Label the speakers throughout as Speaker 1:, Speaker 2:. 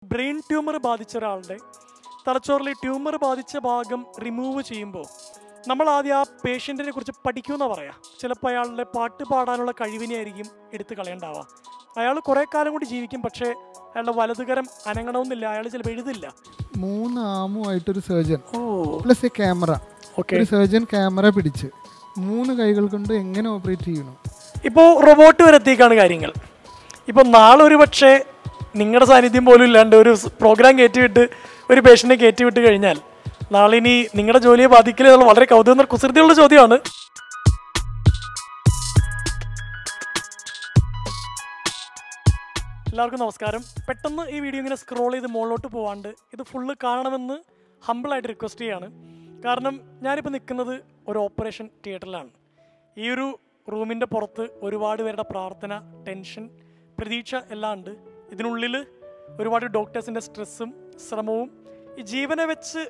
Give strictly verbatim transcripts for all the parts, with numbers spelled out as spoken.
Speaker 1: Brain tumour ബാധിച്ച ഒരാളുടെ തലച്ചോറിലെ ട്യൂമർ ബാധിച്ച ഭാഗം റിമൂവ് ചെയ്യുമ്പോൾ നമ്മൾ ആദ്യം ആ പേഷ്യൻറ്റിനെ കുറിച്ച് പഠിക്കുമെന്ന് പറയാം. ചിലപ്പോൾ അയാളുടെ പാട്ട് പാടാനുള്ള കഴിവിനെ ആയിരിക്കും എടുത്ത് കളയേണ്ടാവുക. അയാൾ കുറേ കാലം കൂടി ജീവിക്കും, പക്ഷേ അയാളുടെ വലതുകരം അനങ്ങണമെന്നില്ല, അയാൾ ചിലപ്പോൾ എഴുതില്ല.
Speaker 2: മൂന്ന് ആമുമായിട്ടൊരു സർജൻ പ്ലസ് എ ക്യാമറ, ഒരു സർജൻ ക്യാമറ പിടിച്ച് മൂന്ന് കൈകൾ കൊണ്ട് എങ്ങനെ ഓപ്പറേറ്റ് ചെയ്യണം. ഇപ്പോൾ
Speaker 1: റോബോട്ട് വരെ എത്തിക്കാണ് കാര്യങ്ങൾ. ഇപ്പോൾ നാളെ ഒരു പക്ഷേ നിങ്ങളുടെ സാന്നിധ്യം പോലും ഇല്ലാണ്ട് ഒരു പ്രോഗ്രാം കയറ്റിവിട്ട് ഒരു പേഷ്യൻറ്റിനെ കയറ്റിവിട്ട് കഴിഞ്ഞാൽ നാളെ ഇനി നിങ്ങളുടെ ജോലിയെ ബാധിക്കില്ല എന്നുള്ള വളരെ കൗതുക കുസൃതിയുള്ള ചോദ്യമാണ്. എല്ലാവർക്കും നമസ്കാരം. പെട്ടെന്ന് ഈ വീഡിയോ ഇങ്ങനെ സ്ക്രോൾ ചെയ്ത് മുകളിലോട്ട് പോകാണ്ട് ഇത് ഫുള്ള് കാണണമെന്ന് ഹമ്പിളായിട്ട് റിക്വസ്റ്റ് ചെയ്യാണ്. കാരണം ഞാനിപ്പോൾ നിൽക്കുന്നത് ഒരു ഓപ്പറേഷൻ തിയേറ്ററിലാണ്. ഈ ഒരു റൂമിൻ്റെ പുറത്ത് ഒരുപാട് പേരുടെ പ്രാർത്ഥന, ടെൻഷൻ, പ്രതീക്ഷ എല്ലാം ഉണ്ട്. ഇതിനുള്ളിൽ ഒരുപാട് ഡോക്ടേഴ്സിൻ്റെ സ്ട്രെസ്സും ശ്രമവും ഈ ജീവനെ വെച്ച്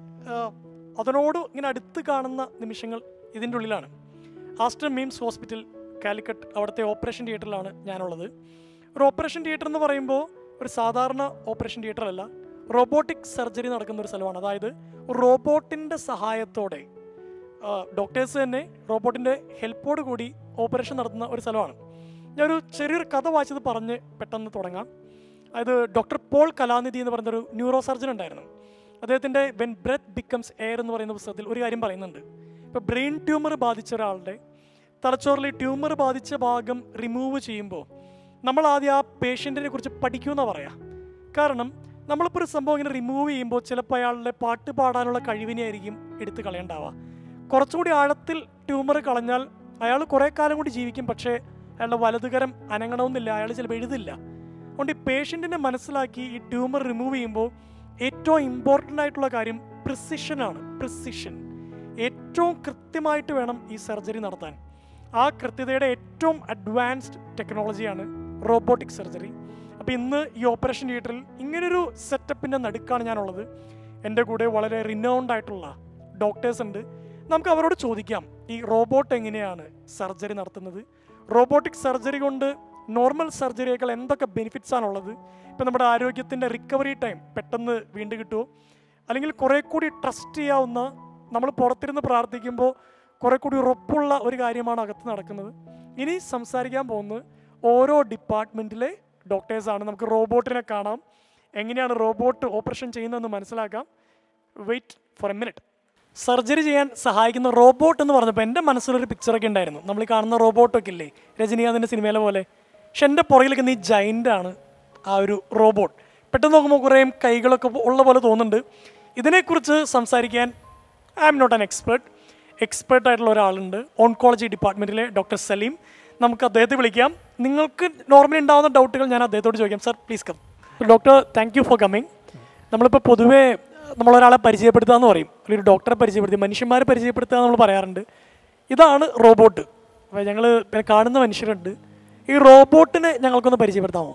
Speaker 1: അതിനോട് ഇങ്ങനെ അടുത്ത് കാണുന്ന നിമിഷങ്ങൾ ഇതിൻ്റെ ഉള്ളിലാണ്. ആസ്റ്റർ മിംസ് ഹോസ്പിറ്റൽ കാലിക്കറ്റ്, അവിടുത്തെ ഓപ്പറേഷൻ തിയേറ്ററിലാണ് ഞാനുള്ളത്. ഒരു ഓപ്പറേഷൻ തിയേറ്റർ എന്ന് പറയുമ്പോൾ ഒരു സാധാരണ ഓപ്പറേഷൻ തിയേറ്റർ അല്ല, റോബോട്ടിക് സർജറി നടക്കുന്ന ഒരു സ്ഥലമാണ്. അതായത് റോബോട്ടിൻ്റെ സഹായത്തോടെ ഡോക്ടേഴ്സ് തന്നെ റോബോട്ടിൻ്റെ ഹെൽപ്പോട് കൂടി ഓപ്പറേഷൻ നടത്തുന്ന ഒരു സ്ഥലമാണ്. ഞാനൊരു ചെറിയൊരു കഥ വായിച്ചത് പറഞ്ഞ് പെട്ടെന്ന് തുടങ്ങാം. അതായത് ഡോക്ടർ പോൾ കലാനിധി എന്ന് പറയുന്നൊരു ന്യൂറോ സർജൻ ഉണ്ടായിരുന്നു. അദ്ദേഹത്തിൻ്റെ വെൻ ബ്രെത്ത് ബിക്കംസ് എയർ എന്ന് പറയുന്ന പുസ്തകത്തിൽ ഒരു കാര്യം പറയുന്നുണ്ട്. ഇപ്പോൾ ബ്രെയിൻ ട്യൂമർ ബാധിച്ച ഒരാളുടെ തലച്ചോറിലെ ട്യൂമർ ബാധിച്ച ഭാഗം റിമൂവ് ചെയ്യുമ്പോൾ നമ്മൾ ആദ്യം ആ പേഷ്യൻറ്റിനെ കുറിച്ച് പഠിക്കുമെന്നാണ് പറയാം. കാരണം നമ്മളിപ്പോൾ ഒരു സംഭവം ഇങ്ങനെ റിമൂവ് ചെയ്യുമ്പോൾ ചിലപ്പോൾ അയാളുടെ പാട്ട് പാടാനുള്ള കഴിവിനെ ആയിരിക്കും എടുത്ത് കളയേണ്ടാവുക. കുറച്ചുകൂടി ആഴത്തിൽ ട്യൂമർ കളഞ്ഞാൽ അയാൾ കുറേ കാലം കൂടി ജീവിക്കും, പക്ഷേ അയാളുടെ വലതുകരം അനങ്ങണമെന്നില്ല, അയാൾ ചിലപ്പോൾ എഴുതില്ല. അതുകൊണ്ട് ഈ പേഷ്യൻറ്റിനെ മനസ്സിലാക്കി ഈ ട്യൂമർ റിമൂവ് ചെയ്യുമ്പോൾ ഏറ്റവും ഇമ്പോർട്ടൻ്റ് ആയിട്ടുള്ള കാര്യം പ്രിസിഷനാണ്. പ്രിസിഷൻ ഏറ്റവും കൃത്യമായിട്ട് വേണം ഈ സർജറി നടത്താൻ. ആ കൃത്യതയുടെ ഏറ്റവും അഡ്വാൻസ്ഡ് ടെക്നോളജിയാണ് റോബോട്ടിക് സർജറി. അപ്പോൾ ഇന്ന് ഈ ഓപ്പറേഷൻ തിയേറ്ററിൽ ഇങ്ങനൊരു സെറ്റപ്പിൻ്റെ നടുക്കാണ് ഞാനുള്ളത്. എൻ്റെ കൂടെ വളരെ റിനൗൺഡ് ആയിട്ടുള്ള ഡോക്ടേഴ്സ് ഉണ്ട്. നമുക്ക് അവരോട് ചോദിക്കാം, ഈ റോബോട്ട് എങ്ങനെയാണ് സർജറി നടത്തുന്നത്, റോബോട്ടിക് സർജറി കൊണ്ട് നോർമൽ സർജറിയേക്കാൾ എന്തൊക്കെ ബെനിഫിറ്റ്സ് ആണുള്ളത്, ഇപ്പം നമ്മുടെ ആരോഗ്യത്തിൻ്റെ റിക്കവറി ടൈം പെട്ടെന്ന് വീണ്ടും കിട്ടുമോ, അല്ലെങ്കിൽ കുറേ കൂടി ട്രസ്റ്റ് ചെയ്യാവുന്ന, നമ്മൾ പുറത്തിരുന്ന് പ്രാർത്ഥിക്കുമ്പോൾ കുറേ കൂടി ഉറപ്പുള്ള ഒരു കാര്യമാണ് അകത്ത് നടക്കുന്നത്. ഇനി സംസാരിക്കാൻ പോകുന്നത് ഓരോ ഡിപ്പാർട്ട്മെൻറ്റിലെ ഡോക്ടേഴ്സാണ്. നമുക്ക് റോബോട്ടിനെ കാണാം, എങ്ങനെയാണ് റോബോട്ട് ഓപ്പറേഷൻ ചെയ്യുന്നതെന്ന് മനസ്സിലാക്കാം. Wait for a minute. Surgery ചെയ്യാൻ സഹായിക്കുന്ന റോബോട്ട് എന്ന് പറഞ്ഞപ്പോൾ എൻ്റെ മനസ്സിലൊരു പിക്ചറൊക്കെ ഉണ്ടായിരുന്നു. നമ്മൾ ഈ കാണുന്ന റോബോട്ടൊക്കെ ഇല്ലേ, രജനീകാന്തിൻ്റെ സിനിമയിലെ പോലെ. പക്ഷെ എൻ്റെ പുറകിലൊക്കെ ഈ ജൈൻ്റാണ് ആ ഒരു റോബോട്ട്. പെട്ടെന്ന് നോക്കുമ്പോൾ കുറേ കൈകളൊക്കെ ഉള്ള പോലെ തോന്നുന്നുണ്ട്. ഇതിനെക്കുറിച്ച് സംസാരിക്കാൻ I am not an expert. എക്സ്പേർട്ടായിട്ടുള്ള ഒരാളുണ്ട്, ഓൺകോളജി ഡിപ്പാർട്ട്മെൻറ്റിലെ ഡോക്ടർ സലീം. നമുക്ക് അദ്ദേഹത്തെ വിളിക്കാം. നിങ്ങൾക്ക് നോർമലി ഉണ്ടാകുന്ന ഡൗട്ടുകൾ ഞാൻ അദ്ദേഹത്തോട് ചോദിക്കാം. Sir please come. Doctor, thank you for coming. നമ്മളിപ്പോൾ പൊതുവേ നമ്മളൊരാളെ പരിചയപ്പെടുത്തുക എന്ന് പറയും, അല്ലെങ്കിൽ ഒരു ഡോക്ടറെ പരിചയപ്പെടുത്തി മനുഷ്യന്മാരെ പരിചയപ്പെടുത്തുക നമ്മൾ പറയാറുണ്ട്. ഇതാണ് റോബോട്ട്. അപ്പോൾ ഞങ്ങൾ കാണുന്ന മനുഷ്യരുണ്ട്. ഈ റോബോട്ടിനെ ഞങ്ങൾക്കൊന്ന് പരിചയപ്പെടുത്താമോ?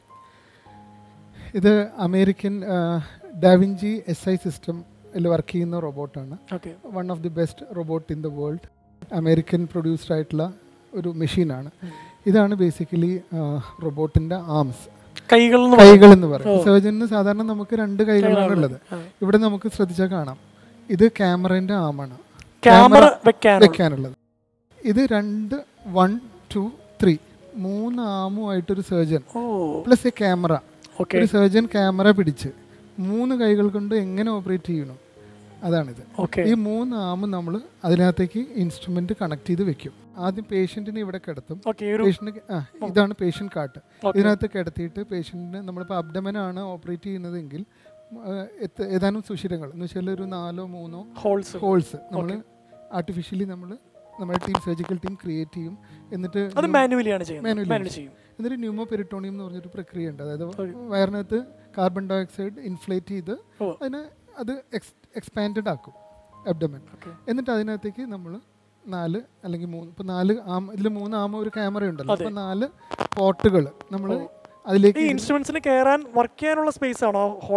Speaker 2: ഇത് അമേരിക്കൻ ഡാവിഞ്ചി എസ് ഐ സിസ്റ്റമിൽ വർക്ക് ചെയ്യുന്ന റോബോട്ടാണ്. One of the best robot in the world. American produced ആയിട്ടുള്ള ഒരു മെഷീനാണ്. ഇതാണ് ബേസിക്കലി റോബോട്ടിൻ്റെ ആംസ്, കൈകൾ കൈകൾ എന്ന് പറയും. സർജന് സാധാരണ നമുക്ക് രണ്ട് കൈകളാണ് ഉള്ളത്. ഇവിടെ നമുക്ക് ശ്രദ്ധിച്ചാൽ കാണാം, ഇത് ക്യാമറേൻ്റെ ആമാണ്, ക്യാമറ വെക്കാനുള്ളത്. ഇത് രണ്ട് വൺ ടു ത്രീ മൂന്ന് ആമുമായിട്ടൊരു സർജൻ പ്ലസ് എ ക്യാമറ, ഒരു സർജൻ ക്യാമറ പിടിച്ച് മൂന്ന് കൈകൾ കൊണ്ട് എങ്ങനെ ഓപ്പറേറ്റ് ചെയ്യണം, അതാണിത്. ഈ മൂന്ന് ആമും നമ്മൾ അതിനകത്തേക്ക് ഇൻസ്ട്രുമെന്റ് കണക്ട് ചെയ്ത് വെക്കും. ആദ്യം പേഷ്യന്റിനെ ഇവിടെ കിടത്തും. പേഷ്യന്റ് ഇതാണ് പേഷ്യന്റ് കാർട്ട്. ഇതിനകത്ത് കിടത്തിയിട്ട് പേഷ്യന്റിന് നമ്മളിപ്പോൾ അബ്ഡമനാണ് ഓപ്പറേറ്റ് ചെയ്യുന്നതെങ്കിൽ ഏതാനും സുഷിരങ്ങൾ എന്ന് വെച്ചാൽ ഒരു നാലോ മൂന്നോ ഹോൾസ് ഹോൾസ് നമ്മൾ ആർട്ടിഫിഷ്യലി നമ്മൾ നമ്മുടെ ടീം സർജിക്കൽ ടീം ക്രിയേറ്റ് ചെയ്യും. എന്നിട്ട് മാനുവലി എന്നിട്ട് ന്യൂമോ പെരിട്ടോണിയം എന്ന് പറഞ്ഞൊരു പ്രക്രിയ ഉണ്ട്. അതായത് വയറിനകത്ത് കാർബൺ ഡൈ ഓക്സൈഡ് ഇൻഫ്ലേറ്റ് ചെയ്ത് അതിനെ അത് എക്സ് എക്സ്പാൻഡഡ് ആക്കും അബ്ഡമൻ. എന്നിട്ട് അതിനകത്തേക്ക് നമ്മൾ നാല് അല്ലെങ്കിൽ മൂന്ന്, ഇപ്പോൾ നാല് ആം, ഇതിൽ മൂന്ന് ആമ ഒരു ക്യാമറ ഉണ്ടല്ലോ, അപ്പോൾ നാല് പോർട്ടുകൾ നമ്മൾ അതിലേക്ക്
Speaker 1: ഇൻസ്ട്രുമെന്റ്സിന് കയറാൻ വർക്ക് ചെയ്യാനുള്ള സ്പേസ് ആണോ ഹോൾസ്?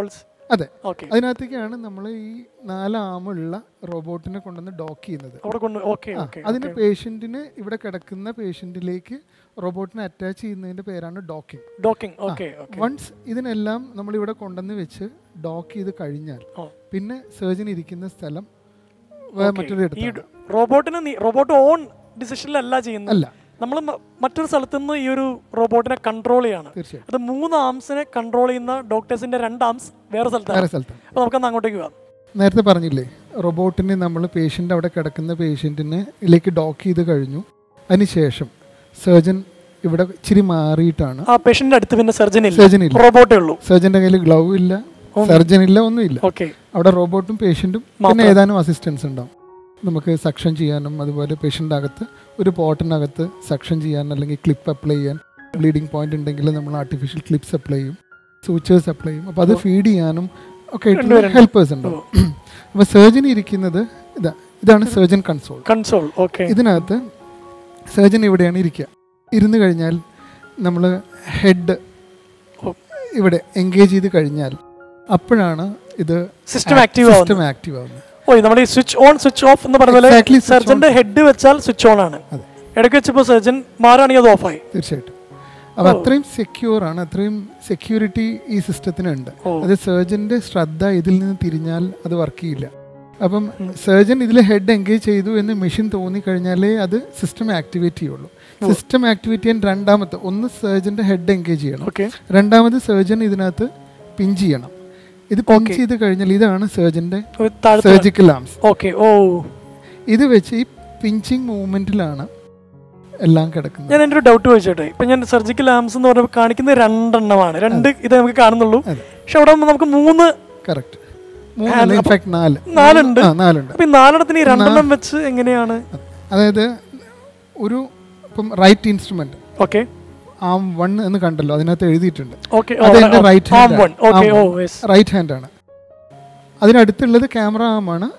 Speaker 2: അതെ, അതിനകത്തേക്കാണ് നമ്മൾ ഈ നാലാമുള്ള റോബോട്ടിനെ കൊണ്ടുവന്ന് ഡോക്ക് ചെയ്യുന്നത്. അതിന് പേഷ്യന്റിന് ഇവിടെ കിടക്കുന്ന പേഷ്യന്റിലേക്ക് റോബോട്ടിനെ അറ്റാച്ച് ചെയ്യുന്നതിന്റെ പേരാണ് ഡോക്കിംഗ്.
Speaker 1: ഡോക്കിംഗ്
Speaker 2: വൺസ് ഇതിനെല്ലാം നമ്മൾ ഇവിടെ കൊണ്ടുവന്ന് വെച്ച് ഡോക്ക് ചെയ്ത് കഴിഞ്ഞാൽ പിന്നെ സർജൻ ഇരിക്കുന്ന സ്ഥലം മറ്റൊരു ഇടത്താണ്.
Speaker 1: റോബോട്ടിന് റോബോട്ട് ഓൺ ഡിസിഷനിലല്ല ചെയ്യുന്നത്, നമ്മൾ മറ്റൊരു സ്ഥലത്ത് നിന്ന് ഈ ഒരു റോബോട്ടിനെ കൺട്രോൾ ചെയ്യാണ്. അത് മൂന്ന് ആംസിനെ കൺട്രോൾ ചെയ്യുന്ന ഡോക്ടേഴ്സിന്റെ രണ്ട് ആംസ് വേറെ സ്ഥലത്താണ്. അപ്പോൾ നമുക്കൊന്ന് അങ്ങോട്ടേക്ക് പോകാം.
Speaker 2: നേരത്തെ പറഞ്ഞില്ലേ, റോബോട്ടിനെ നമ്മൾ പേഷ്യൻ്റ് അവിടെ കിടക്കുന്ന പേഷ്യൻറ്റിനെ ഇതിലേക്ക് ഡോക്ക് ചെയ്ത് കഴിഞ്ഞു. അതിനുശേഷം സർജൻ ഇവിടെ ഇച്ചിരി മാറിയിട്ടാണ്
Speaker 1: ആ പേഷ്യൻ്റെ അടുത്ത് പിന്നെ സർജൻ ഇല്ല, സർജൻ ഇല്ല, റോബോട്ടേ ഉള്ളൂ.
Speaker 2: സർജൻ്റെ കയ്യിൽ ഗ്ലൗ ഇല്ല, സർജൻ ഇല്ല, ഒന്നുമില്ല. അവിടെ റോബോട്ടും പേഷ്യൻറ്റും പിന്നെ ഏതാനും അസിസ്റ്റൻസ് ഉണ്ടാവും. നമുക്ക് സക്ഷൻ ചെയ്യാനും അതുപോലെ പേഷ്യൻ്റെ അകത്ത് ഒരു പോട്ടിനകത്ത് സക്ഷൻ ചെയ്യാൻ അല്ലെങ്കിൽ ക്ലിപ്പ് അപ്ലൈ ചെയ്യാൻ, ബ്ലീഡിങ് പോയിന്റ് ഉണ്ടെങ്കിൽ നമ്മൾ ആർട്ടിഫിഷ്യൽ ക്ലിപ്സ് അപ്ലൈ ചെയ്യും, സൂച്ചേഴ്സ് അപ്ലൈ ചെയ്യും. അപ്പോൾ അത് ഫീഡ് ചെയ്യാനും ഒക്കെ ആയിട്ടുള്ള ഹെൽപ്പേഴ്സ് ഉണ്ടാവും. അപ്പോൾ സർജൻ ഇരിക്കുന്നത് ഇതാ, ഇതാണ് സർജൻ കൺസോൾ.
Speaker 1: കൺസോൾ
Speaker 2: ഇതിനകത്ത് സർജൻ ഇവിടെയാണ് ഇരിക്കുക. ഇരുന്ന് കഴിഞ്ഞാൽ നമ്മൾ ഹെഡ് ഇവിടെ എൻഗേജ് ചെയ്ത് കഴിഞ്ഞാൽ അപ്പോഴാണ് ഇത്
Speaker 1: സിസ്റ്റം ആക്റ്റീവ്
Speaker 2: ആവുന്നത്.
Speaker 1: നമ്മൾ ഈ സ്വിച്ച് ഓൺ സ്വിച്ച് ഓഫ് എന്ന് പറഞ്ഞ പോലെ സർജന്റെ ഹെഡ് വെച്ചാൽ സ്വിച്ച് ഓൺ ആണ്, ഇടയ്ക്ക് വെച്ചപ്പോൾ സർജൻ മാറാണെങ്കിൽ അത് ഓഫായി.
Speaker 2: തീർച്ചയായിട്ടും. അപ്പോൾ അത്രയും സെക്യൂർ ആണ്, അത്രയും സെക്യൂരിറ്റി ഈ സിസ്റ്റത്തിനുണ്ട്. അത് സർജന്റെ ശ്രദ്ധ ഇതിൽ നിന്ന് തിരിഞ്ഞാൽ അത് വർക്ക് ചെയ്യില്ല. അപ്പം സർജൻ ഇതിൽ ഹെഡ് എൻഗേജ് ചെയ്തു എന്ന് മെഷീൻ തോന്നിക്കഴിഞ്ഞാലേ അത് സിസ്റ്റം ആക്ടിവേറ്റ് ചെയ്യുള്ളൂ. സിസ്റ്റം ആക്ടിവേറ്റ് ചെയ്യാൻ രണ്ടാമത്തെ ഒന്ന് സർജന്റെ ഹെഡ് എൻഗേജ് ചെയ്യണം, രണ്ടാമത് സർജൻ ഇതിനകത്ത് പിഞ്ച് ചെയ്യണം. ഇത് പിഞ്ച് ചെയ്ത് കഴിഞ്ഞാൽ ഇതാണ് സർജന്റെ സർജിക്കൽ ആംസ്. ഇത് വെച്ച് ഈ പിഞ്ചിങ് മൂവ്മെന്റിലാണ് എല്ലാം കിടക്കുന്നത്.
Speaker 1: ഞാൻ എൻ്റെ ഒരു ഡൗട്ട് ചോദിച്ചോട്ടെ, ഇപ്പൊ ഞാൻ സർജിക്കൽ ആംസ് എന്ന് പറയുമ്പോൾ കാണിക്കുന്നത് രണ്ടെണ്ണമാണ്, രണ്ട് ഇത് നമുക്ക് കാണുന്നുള്ളൂ. പക്ഷെ അവിടെ നമുക്ക് മൂന്ന്
Speaker 2: കറക്റ്റ് നാല്
Speaker 1: നാലുണ്ട്. അപ്പൊ ഈ നാലെണ്ണത്തിന് ഈ രണ്ടെണ്ണം വെച്ച് എങ്ങനെയാണ്?
Speaker 2: അതായത് ഒരു ഇപ്പം right instrument
Speaker 1: okay
Speaker 2: arm one എന്ന് കണ്ടല്ലോ, അതിനകത്ത് എഴുതിയിട്ടുണ്ട്.
Speaker 1: അതെന്റെ
Speaker 2: റൈറ്റ് റൈറ്റ് ഹാൻഡ് ആണ്. അതിനടുത്തുള്ളത് ക്യാമറ ആം ആണ്.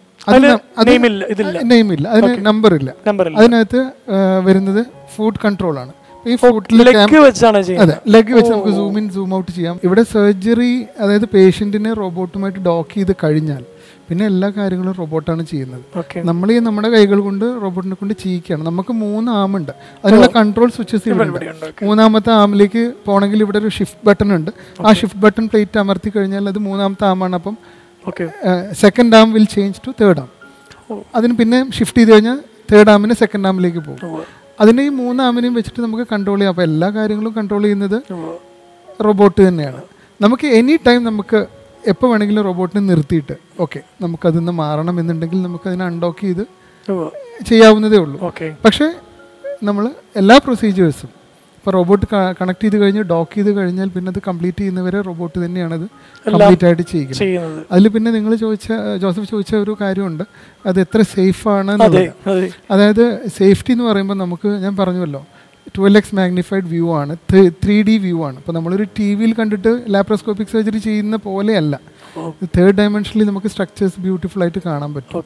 Speaker 2: നെയിമില്ല, അതിന് നമ്പർ ഇല്ല. അതിനകത്ത് വരുന്നത് ഫുഡ് കൺട്രോൾ ആണ്. ഈ ഫുഡിൽ അതെ ലെഗ് വെച്ച് നമുക്ക് സൂം ഇൻ സൂം ഔട്ട് ചെയ്യാം. ഇവിടെ സർജറി അതായത് പേഷ്യന്റിനെ റോബോട്ടുമായിട്ട് ഡോക്ക് ചെയ്ത് കഴിഞ്ഞാൽ പിന്നെ എല്ലാ കാര്യങ്ങളും റോബോട്ടാണ് ചെയ്യുന്നത്. നമ്മൾ ഈ നമ്മുടെ കൈകൾ കൊണ്ട് റോബോട്ടിനെ കൊണ്ട് ചെയ്യിക്കുകയാണ്. നമുക്ക് മൂന്ന് ആമുണ്ട്, അതിനുള്ള കൺട്രോൾ സ്വിച്ചസ് ഇവിടെ ഉണ്ട്. മൂന്നാമത്തെ ആമിലേക്ക് പോകണമെങ്കിൽ ഇവിടെ ഒരു ഷിഫ്റ്റ് ബട്ടൺ ഉണ്ട്. ആ ഷിഫ്റ്റ് ബട്ടൺ പ്ലേറ്റ് അമർത്തി കഴിഞ്ഞാൽ അത് മൂന്നാമത്തെ ആമാണ്. അപ്പം second arm will change to third arm. അതിന് പിന്നെ ഷിഫ്റ്റ് ചെയ്ത് കഴിഞ്ഞാൽ തേർഡ് ആമിന് സെക്കൻഡ് ആമിലേക്ക് പോകും. അതിനെ ഈ മൂന്ന് ആമിനെയും വെച്ചിട്ട് നമുക്ക് കൺട്രോൾ ചെയ്യാം. അപ്പോൾ എല്ലാ കാര്യങ്ങളും കൺട്രോൾ ചെയ്യുന്നത് റോബോട്ട് തന്നെയാണ്. നമുക്ക് എനി ടൈം നമുക്ക് എപ്പോൾ വേണമെങ്കിലും റോബോട്ടിനെ നിർത്തിയിട്ട് ഓക്കെ നമുക്കതിൽ നിന്ന് മാറണം എന്നുണ്ടെങ്കിൽ നമുക്കതിനെ അൺഡോക്ക് ചെയ്ത് ചെയ്യാവുന്നതേ ഉള്ളൂ. പക്ഷേ നമ്മൾ എല്ലാ പ്രൊസീജിയേഴ്സും ഇപ്പോൾ റോബോട്ട് കണക്ട് ചെയ്ത് കഴിഞ്ഞ് ഡോക്ക് ചെയ്ത് കഴിഞ്ഞാൽ പിന്നെ അത് കംപ്ലീറ്റ് ചെയ്യുന്നവരെ റോബോട്ട് തന്നെയാണത് കംപ്ലീറ്റ് ആയിട്ട് ചെയ്യുന്നത്. അതിൽ പിന്നെ നിങ്ങൾ ചോദിച്ച ജോസഫ് ചോദിച്ച ഒരു കാര്യമുണ്ട്, അത് എത്ര സേഫാണ് എന്നുള്ളത്. അതായത് സേഫ്റ്റി എന്ന് പറയുമ്പോൾ നമുക്ക് ഞാൻ പറഞ്ഞുവല്ലോ ട്വൽവ് എക്സ് മാഗ്നിഫൈഡ് വ്യൂ ആണ്, ത്രീ ഡി വ്യൂ ആണ്. അപ്പോൾ നമ്മളൊരു ടി വിയിൽ കണ്ടിട്ട് ലാപ്രോസ്കോപ്പിക് സർജറി ചെയ്യുന്ന പോലെയല്ല, തേർഡ് ഡയമെൻഷനിൽ നമുക്ക് സ്ട്രക്ചേഴ്സ് ബ്യൂട്ടിഫുൾ ആയിട്ട് കാണാൻ പറ്റും.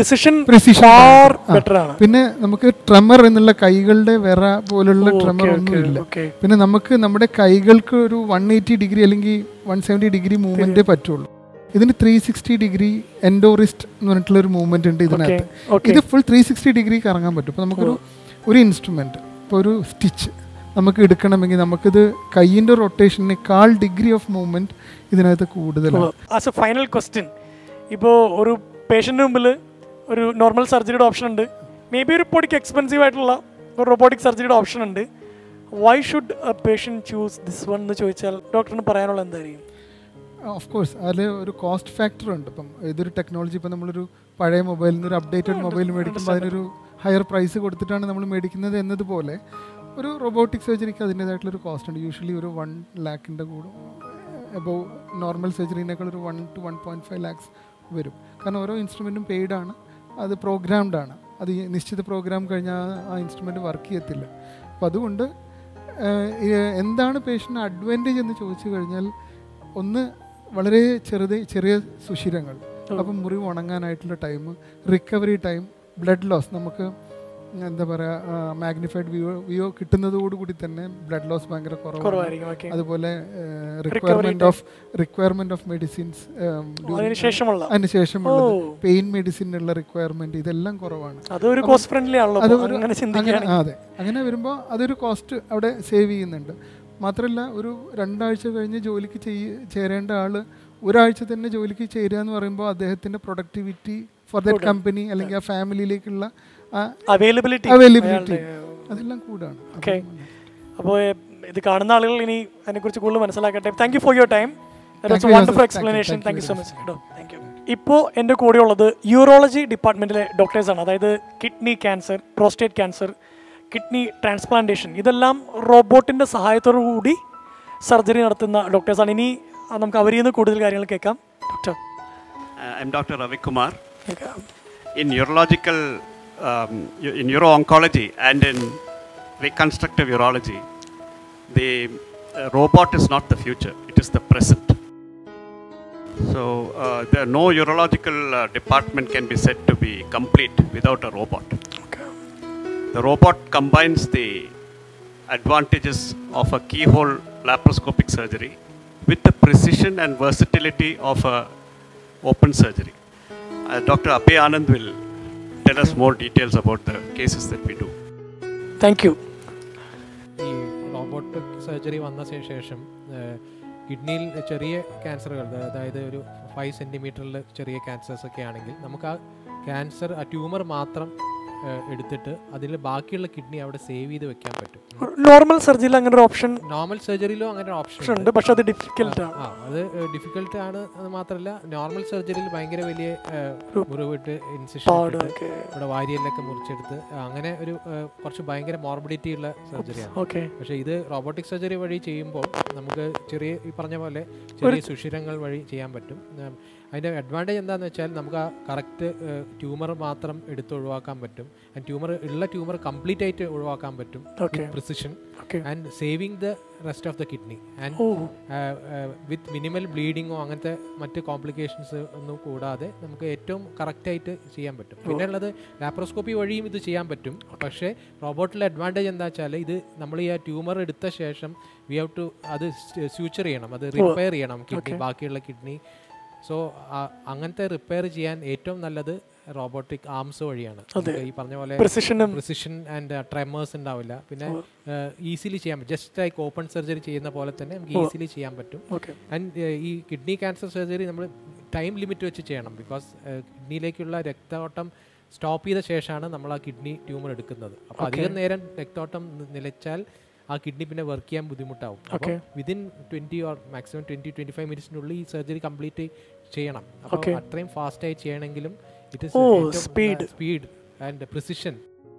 Speaker 2: പിന്നെ നമുക്ക് ട്രെമർ എന്നുള്ള കൈകളുടെ വിറ പോലുള്ള ട്രെമർ ഒന്നുമില്ല. പിന്നെ നമുക്ക് നമ്മുടെ കൈകൾക്ക് ഒരു വൺ എയ്റ്റി ഡിഗ്രി അല്ലെങ്കിൽ വൺ സെവൻറ്റി ഡിഗ്രി മൂവ്മെന്റേ പറ്റുള്ളൂ. ഇതിന് ത്രീ സിക്സ്റ്റി ഡിഗ്രി എൻഡോറിസ്റ്റ് എന്ന് പറഞ്ഞിട്ടുള്ള ഒരു മൂവ്മെന്റ് ഉണ്ട് ഇതിനകത്ത്. ഇത് ഫുൾ ത്രീ സിക്സ്റ്റി ഡിഗ്രി കറങ്ങാൻ പറ്റും. അപ്പോൾ നമുക്കൊരു ഒരു ഇൻസ്ട്രുമെന്റ് ഇപ്പോൾ ഒരു സ്റ്റിച്ച് നമുക്ക് എടുക്കണമെങ്കിൽ നമുക്കിത് കൈയിൻ്റെ റൊട്ടേഷനേക്കാൾ ഡിഗ്രി ഓഫ് മൂവ്മെന്റ് ഇതിനകത്ത് കൂടുതലാണ്.
Speaker 1: ആസ് എ ഫൈനൽ ക്വസ്റ്റ്യൻ, ഇപ്പോൾ ഒരു പേഷ്യൻ്റെ മുമ്പിൽ ഒരു നോർമൽ സർജറിയുടെ ഓപ്ഷൻ ഉണ്ട്, മേ ബി ഒരു പൊടിക്ക് എക്സ്പെൻസീവ് ആയിട്ടുള്ള ഒരു റോബോട്ടിക് സർജറിയുടെ ഓപ്ഷൻ ഉണ്ട്. Why should a patient choose this one എന്ന് ചോദിച്ചാൽ ഡോക്ടറിന് പറയാനുള്ള എന്തായിരിക്കും?
Speaker 2: ഓഫ് കോഴ്സ് അതിൽ ഒരു കോസ്റ്റ് ഫാക്ടർ ഉണ്ട്. ഇപ്പം ഏതൊരു ടെക്നോളജി ഇപ്പം നമ്മളൊരു പഴയ മൊബൈലിൽ നിന്ന് ഒരു അപ്ഡേറ്റഡ് മൊബൈൽ മേടിക്കുമ്പോൾ അതിനൊരു ഹയർ പ്രൈസ് കൊടുത്തിട്ടാണ് നമ്മൾ മേടിക്കുന്നത് എന്നതുപോലെ ഒരു റോബോട്ടിക് സർജറിക്ക് അതിൻ്റേതായിട്ടുള്ളൊരു കോസ്റ്റ് ഉണ്ട്. യൂഷ്വലി ഒരു വൺ ലാക്കിൻ്റെ കൂടെ അബവ് നോർമൽ സർജറിനേക്കാൾ ഒരു one two one point five lakhs വരും. കാരണം ഓരോ ഇൻസ്ട്രുമെൻറ്റും പെയ്ഡാണ്, അത് പ്രോഗ്രാംഡ് ആണ്. അത് നിശ്ചിത പ്രോഗ്രാം കഴിഞ്ഞാൽ ആ ഇൻസ്ട്രുമെൻറ്റ് വർക്ക് ചെയ്യത്തില്ല. അപ്പം അതുകൊണ്ട് എന്താണ് പേഷ്യൻ്റ് അഡ്വാൻറ്റേജ് എന്ന് ചോദിച്ചു കഴിഞ്ഞാൽ ഒന്ന് വളരെ ചെറുത് ചെറിയ സുഷിരങ്ങൾ, അപ്പം മുറിവ് ഉണങ്ങാനായിട്ടുള്ള time, recovery time, blood loss. നമുക്ക് എന്താ പറയുക മാഗ്നിഫൈഡ് വ്യൂ വ്യൂ കിട്ടുന്നതോടുകൂടി തന്നെ ബ്ലഡ് ലോസ് ഭയങ്കര കുറവാണ്. അതുപോലെ requirement of requirement of medicines അതിനുശേഷമുള്ളത് പെയിൻ മെഡിസിനുള്ള റിക്വയർമെന്റ് ഇതെല്ലാം കുറവാണ്. അതെ, അങ്ങനെ വരുമ്പോൾ അതൊരു കോസ്റ്റ് അവിടെ സേവ് ചെയ്യുന്നുണ്ട്. മാത്രമല്ല ഒരു രണ്ടാഴ്ച കഴിഞ്ഞ് ജോലിക്ക് ചെയ്യ ചേരേണ്ട ആള് ഒരാഴ്ച തന്നെ ജോലിക്ക് ചേരുക എന്ന് പറയുമ്പോൾ അദ്ദേഹത്തിന്റെ പ്രൊഡക്ടിവിറ്റി ഫോർ ദാറ്റ് കമ്പനി അല്ലെങ്കിൽ ആ ഫാമിലിയിലേക്കുള്ള അവൈലബിലിറ്റി അവൈലബിലിറ്റി അതെല്ലാം കൂടാണ്.
Speaker 1: ഓക്കെ, അപ്പോൾ ഇത് കാണുന്ന ആളുകൾ ഇനി അതിനെക്കുറിച്ച് കൂടുതൽ മനസ്സിലാക്കട്ടെ. Thank you for your time. Wonderful explanation. Thank you so much കേട്ടോ. Thank you. ഇപ്പോൾ എൻ്റെ കൂടെയുള്ളത് യൂറോളജി ഡിപ്പാർട്ട്മെൻറ്റിലെ ഡോക്ടേഴ്സാണ്. അതായത് kidney cancer, prostate cancer, kidney transplantation, ഇതെല്ലാം റോബോട്ടിൻ്റെ സഹായത്തോടു കൂടി സർജറി നടത്തുന്ന ഡോക്ടേഴ്സാണ്. ഇനി നമുക്ക് അവരിൽ നിന്ന് കൂടുതൽ കാര്യങ്ങൾ കേൾക്കാം. Doctor
Speaker 3: I'm doctor Ravikumar. In urological, um, in uro-oncology and in reconstructive urology, the uh, robot is not the future, it is the present. So, uh, there no urological uh, department can be said to be complete without a robot. Okay. The robot combines the advantages of a keyhole laparoscopic surgery with the precision and versatility of a open surgery. Uh, Doctor Abhay Anand will tell us more details about the cases that we do.
Speaker 1: Thank you.
Speaker 4: ഈ robotic surgery വന്ന ശേഷം കിഡ്നിയിൽ ചെറിയ ക്യാൻസറുകൾ, അതായത് ഒരു five സെൻറ്റിമീറ്ററിൽ ചെറിയ cancers ഒക്കെ ആണെങ്കിൽ നമുക്ക് ആ ക്യാൻസർ ആ ട്യൂമർ മാത്രം എടുത്തിട്ട് അതിൽ ബാക്കിയുള്ള കിഡ്നി അവിടെ സേവ് ചെയ്ത് വെക്കാൻ പറ്റും.
Speaker 1: നോർമൽ സർജറിയിൽ അങ്ങനെ ഒരു ഓപ്ഷൻ
Speaker 4: നോർമൽ സർജറിയിലും അങ്ങനെ ഒരു ഓപ്ഷൻ
Speaker 1: ഉണ്ട്, പക്ഷെ അത് ഡിഫിക്കൽട്ട് ആണ്.
Speaker 4: ആ അത് ഡിഫിക്കൽട്ട് ആണ്. അത് മാത്രമല്ല നോർമൽ സർജറിയിൽ ഭയങ്കര വലിയ മുറിവിട്ട് ഇൻസിഷൻ ഇവിടെ വാരിയെല്ലൊക്കെ മുറിച്ചെടുത്ത് അങ്ങനെ ഒരു കുറച്ച് ഭയങ്കര മോർബിഡിറ്റി ഉള്ള സർജറിയാണ്. പക്ഷെ ഇത് റോബോട്ടിക് സർജറി വഴി ചെയ്യുമ്പോൾ നമുക്ക് ചെറിയ ഈ പറഞ്ഞ പോലെ ചെറിയ സുഷിരങ്ങൾ വഴി ചെയ്യാൻ പറ്റും. അതിൻ്റെ അഡ്വാൻറ്റേജ് എന്താണെന്ന് വെച്ചാൽ നമുക്ക് ആ കറക്റ്റ് ട്യൂമർ മാത്രം എടുത്ത് ഒഴിവാക്കാൻ പറ്റും. ആൻഡ് ട്യൂമർ ഉള്ള ട്യൂമർ കംപ്ലീറ്റ് ആയിട്ട് ഒഴിവാക്കാൻ പറ്റും precision and saving the rest of the kidney and with minimal ബ്ലീഡിങ്ങോ അങ്ങനത്തെ മറ്റ് കോംപ്ലിക്കേഷൻസ് ഒന്നും കൂടാതെ നമുക്ക് ഏറ്റവും കറക്റ്റായിട്ട് ചെയ്യാൻ പറ്റും. പിന്നെ ഉള്ളത് ലാപ്രോസ്കോപ്പി വഴിയും ഇത് ചെയ്യാൻ പറ്റും. പക്ഷേ റോബോട്ടിലെ അഡ്വാൻറ്റേജ് എന്താ വെച്ചാൽ ഇത് നമ്മൾ ഈ ആ ട്യൂമർ എടുത്ത ശേഷം വി ഹാവ് ടു അത് സ്യൂച്ചർ ചെയ്യണം, അത് റിപ്പയർ ചെയ്യണം കിഡ്നി, ബാക്കിയുള്ള കിഡ്നി. സോ അങ്ങനത്തെ റിപ്പയർ ചെയ്യാൻ ഏറ്റവും നല്ലത് റോബോട്ടിക് ആംസ് വഴിയാണ്. ഈ പറഞ്ഞ പോലെ പ്രിസിഷൻ ആൻഡ് ട്രെമേഴ്സ് ഉണ്ടാവില്ല. പിന്നെ ഈസിലി ചെയ്യാൻ പറ്റും. ജസ്റ്റ് ലൈക്ക് ഓപ്പൺ സർജറി ചെയ്യുന്ന പോലെ തന്നെ നമുക്ക് ഈസിലി ചെയ്യാൻ പറ്റും. ആൻഡ് ഈ കിഡ്നി ക്യാൻസർ സർജറി നമ്മൾ ടൈം ലിമിറ്റ് വെച്ച് ചെയ്യണം. ബിക്കോസ് കിഡ്നിയിലേക്കുള്ള രക്തോട്ടം സ്റ്റോപ്പ് ചെയ്ത ശേഷമാണ് നമ്മൾ ആ കിഡ്നി ട്യൂമർ എടുക്കുന്നത്. അപ്പോൾ അധികം നേരം രക്തോട്ടം നിലച്ചാൽ ആ കിഡ്നി പിന്നെ വർക്ക് ചെയ്യാൻ ബുദ്ധിമുട്ടാവും. അപ്പോൾ within twenty or maximum twenty twenty five മിനിറ്റ്സിനുള്ളിൽ ഈ സർജറി കംപ്ലീറ്റ് ചെയ്യണം. അപ്പോൾ അത്രയും ഫാസ്റ്റായി ചെയ്യണമെങ്കിലും it is speed speed and precision,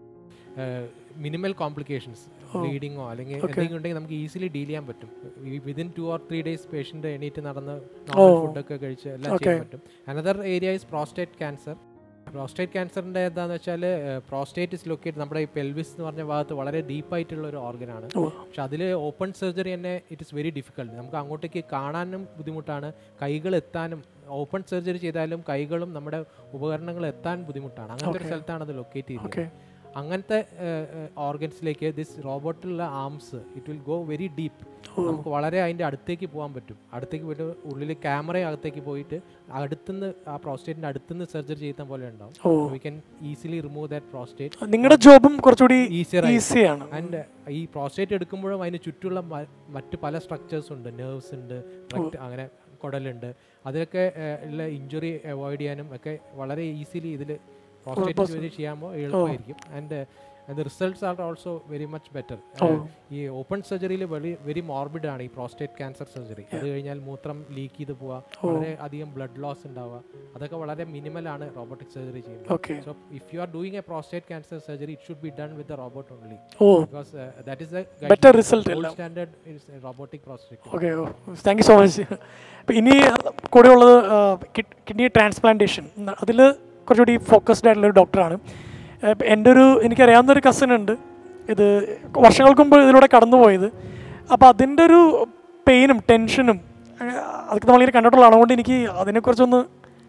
Speaker 4: minimal complications, ബ്ലീഡിങ്ങോ അല്ലെങ്കിൽ എന്തെങ്കിലും ഉണ്ടെങ്കിൽ നമുക്ക് ഈസിലി ഡീൽ ചെയ്യാൻ പറ്റും. Within two or three days patient എണീറ്റ് നടന്ന് നോർമൽ ഫുഡൊക്കെ കഴിച്ച് എല്ലാം ചെയ്യാൻ പറ്റും. Another area is prostate cancer. Prostate ക്യാൻസറിൻ്റെ എന്താണെന്ന് വെച്ചാൽ പ്രോസ്റ്റേറ്റ് ഇസ് ലൊക്കേറ്റ് നമ്മുടെ ഈ പെൽവിസ് എന്ന് പറഞ്ഞ ഭാഗത്ത് വളരെ ഡീപ്പായിട്ടുള്ള ഒരു ഓർഗനാണ്. പക്ഷെ അതിൽ ഓപ്പൺ സർജറി തന്നെ ഇറ്റ് ഇസ് വെരി ഡിഫിക്കൽട്ട്. നമുക്ക് അങ്ങോട്ടേക്ക് കാണാനും ബുദ്ധിമുട്ടാണ്, കൈകൾ എത്താനും. ഓപ്പൺ സർജറി ചെയ്താലും കൈകളും നമ്മുടെ ഉപകരണങ്ങൾ എത്താൻ ബുദ്ധിമുട്ടാണ്. അങ്ങനത്തെ ഒരു സ്ഥലത്താണ് അത് ലൊക്കേറ്റ് ചെയ്തത്. അങ്ങനത്തെ ഓർഗൻസിലേക്ക് ദിസ് റോബോട്ടിലുള്ള arms it will go very deep. നമുക്ക് വളരെ അതിൻ്റെ അടുത്തേക്ക് പോകാൻ പറ്റും. അടുത്തേക്ക് പോയിട്ട് ഉള്ളിൽ ക്യാമറ അകത്തേക്ക് പോയിട്ട് അടുത്തുനിന്ന് ആ പ്രോസ്റ്റേറ്റിൻ്റെ അടുത്തുനിന്ന് സർജറി ചെയ്യുന്ന പോലെ ഉണ്ടാവും. We can easily remove that prostate.
Speaker 1: നിങ്ങളുടെ ജോബും കുറച്ചുകൂടി ഈസിയാണ്.
Speaker 4: ആൻഡ് ഈ പ്രോസ്റ്റേറ്റ് എടുക്കുമ്പോഴും അതിന് ചുറ്റുള്ള മറ്റ് പല സ്ട്രക്ചേഴ്സ് ഉണ്ട്, നെർവ്സ് ഉണ്ട്, അങ്ങനെ കുടലുണ്ട്. അതിലൊക്കെ ഉള്ള ഇഞ്ചുറി അവോയ്ഡ് ചെയ്യാനും ഒക്കെ വളരെ ഈസിലി ഇതിൽ പ്രോസ്റ്റേറ്റ് സർജറി ചെയ്യുമ്പോൾ എളുപ്പമായിരിക്കും. And the results are also very much better. ഈ ഓപ്പൺ സർജറിയിൽ വെരി വെരി മോർബിഡ് ആണ് ഈ പ്രോസ്റ്റേറ്റ് ക്യാൻസർ സർജറി. അത് കഴിഞ്ഞാൽ മൂത്രം ലീക്ക് ചെയ്ത് പോവുക, വളരെ അധികം ബ്ലഡ് ലോസ് ഉണ്ടാവുക, അതൊക്കെ വളരെ മിനിമൽ ആണ് റോബോട്ടിക് സർജറി ചെയ്യുന്നത്. So if you are doing a prostate cancer surgery it should be done with the robot only, because that is the
Speaker 1: better result.
Speaker 4: Gold standard is robotic prostate.
Speaker 1: Okay, thank you so much. ഇനി കൂടെ ഉള്ളത് kidney transplantation. അതിൽ കുറച്ചുകൂടി focused ആയിട്ടുള്ളൊരു ഡോക്ടറാണ്. എൻ്റെ ഒരു എനിക്കറിയാവുന്നൊരു cousin ഉണ്ട്, ഇത് വർഷങ്ങൾക്ക് മുമ്പ് ഇതിലൂടെ കടന്നുപോയത്. അപ്പോൾ അതിൻ്റെ ഒരു പെയിനും ടെൻഷനും അതൊക്കെ നമ്മളിങ്ങനെ കണ്ടിട്ടുള്ളതാണ്. അതുകൊണ്ട് എനിക്ക് അതിനെക്കുറിച്ചൊന്ന്